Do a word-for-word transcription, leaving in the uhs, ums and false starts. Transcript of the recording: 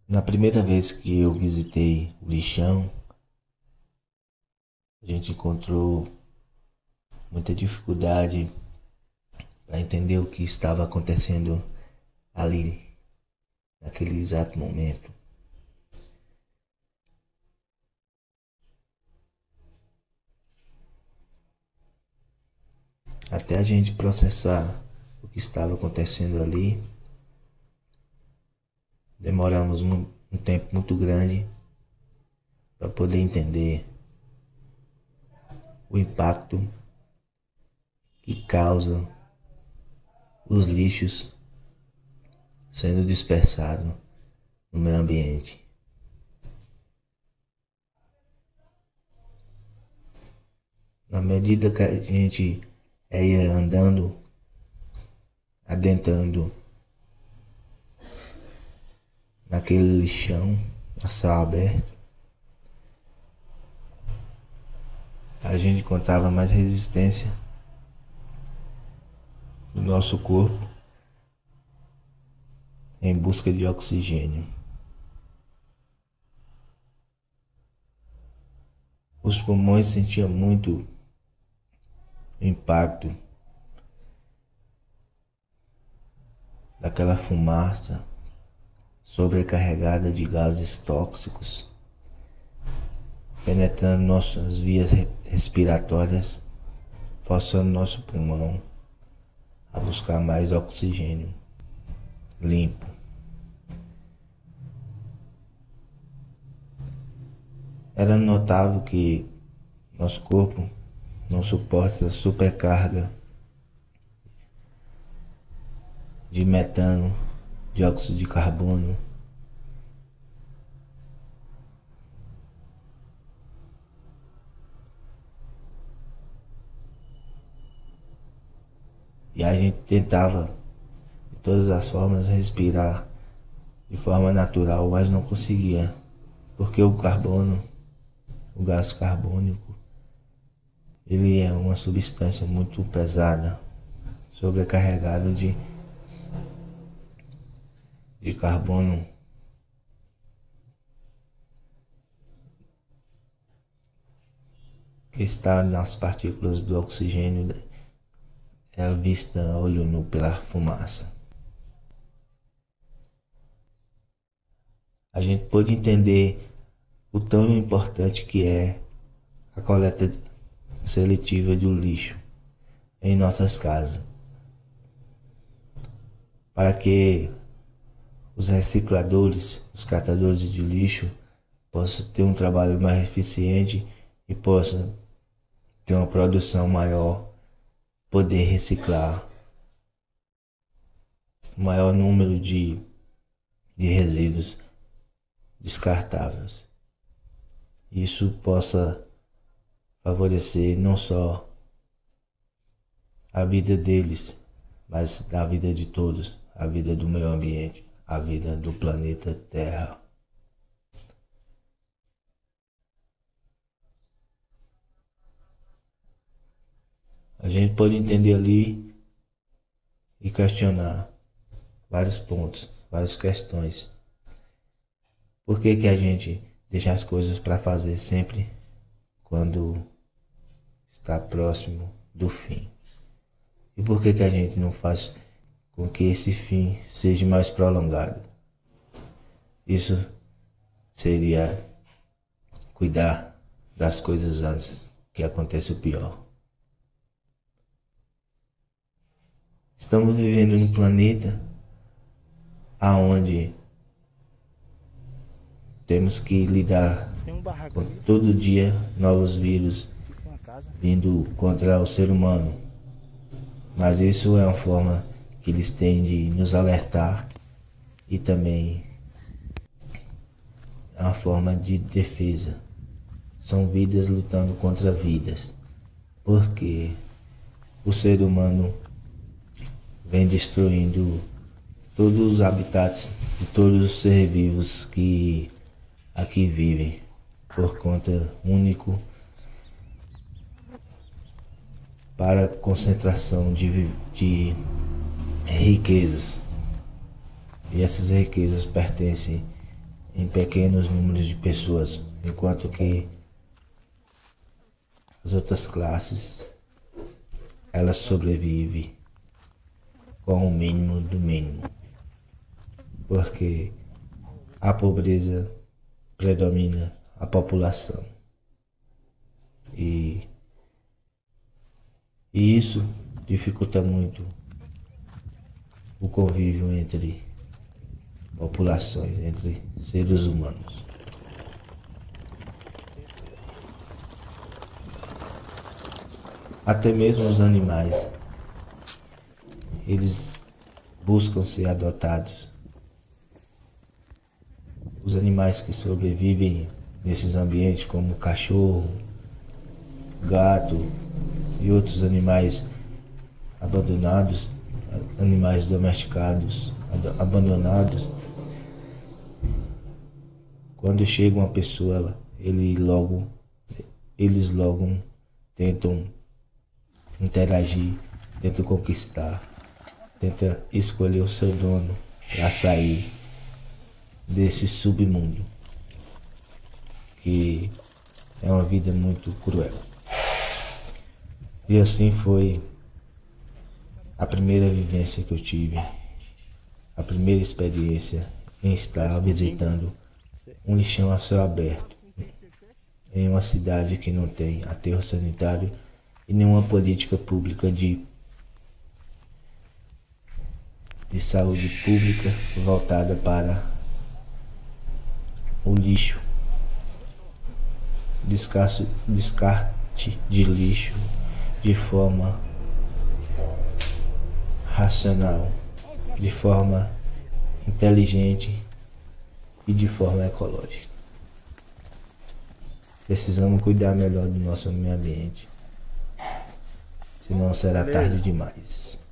Na primeira vez que eu visitei o lixão, a gente encontrou muita dificuldade para entender o que estava acontecendo ali, naquele exato momento. Até a gente processar o que estava acontecendo ali, demoramos um, um tempo muito grande para poder entender o impacto que causa os lixos sendo dispersados no meio ambiente. Na medida que a gente ia andando, adentrando naquele lixão a céu aberto, a gente encontrava mais resistência no nosso corpo em busca de oxigênio. Os pulmões sentiam muito impacto daquela fumaça sobrecarregada de gases tóxicos penetrando nossas vias respiratórias, forçando nosso pulmão a buscar mais oxigênio limpo. Era notável que nosso corpo não suporta a supercarga de metano, dióxido de carbono, e a gente tentava de todas as formas respirar de forma natural, mas não conseguia, porque o carbono, o gás carbônico, ele é uma substância muito pesada, sobrecarregada de, de carbono, que está nas partículas do oxigênio, é vista a olho nu pela fumaça. A gente pôde entender o tão importante que é a coleta seletiva do lixo em nossas casas, para que os recicladores, os catadores de lixo possam ter um trabalho mais eficiente e possam ter uma produção maior, poder reciclar o maior número de, de resíduos descartáveis. Isso possa favorecer não só a vida deles, mas a vida de todos, a vida do meio ambiente, a vida do planeta Terra. A gente pode entender ali e questionar vários pontos, várias questões. Por que que a gente deixa as coisas para fazer sempre quando está próximo do fim? E por que que a gente não faz com que esse fim seja mais prolongado? Isso seria cuidar das coisas antes que aconteça o pior. Estamos vivendo num planeta aonde temos que lidar com todo dia novos vírus vindo contra o ser humano. Mas isso é uma forma que eles têm de nos alertar e também é uma forma de defesa. São vidas lutando contra vidas, porque o ser humano vem destruindo todos os habitats de todos os seres vivos que aqui vivem por conta único para concentração de, de riquezas. E essas riquezas pertencem em pequenos números de pessoas, enquanto que as outras classes elas sobrevivem com o mínimo do mínimo, porque a pobreza predomina a população e, e isso dificulta muito o convívio entre populações, entre seres humanos. Até mesmo os animais, eles buscam ser adotados. Os animais que sobrevivem nesses ambientes, como cachorro, gato e outros animais abandonados, animais domesticados, abandonados, quando chega uma pessoa, ele logo, eles logo tentam interagir, tentam conquistar, tentam escolher o seu dono para sair desse submundo, que é uma vida muito cruel. E assim foi a primeira vivência que eu tive, a primeira experiência em estar visitando um lixão a céu aberto, em uma cidade que não tem aterro sanitário e nenhuma política pública de, de saúde pública voltada para o lixo, descarte, descarte de lixo de forma racional, de forma inteligente e de forma ecológica. Precisamos cuidar melhor do nosso meio ambiente, senão será tarde demais.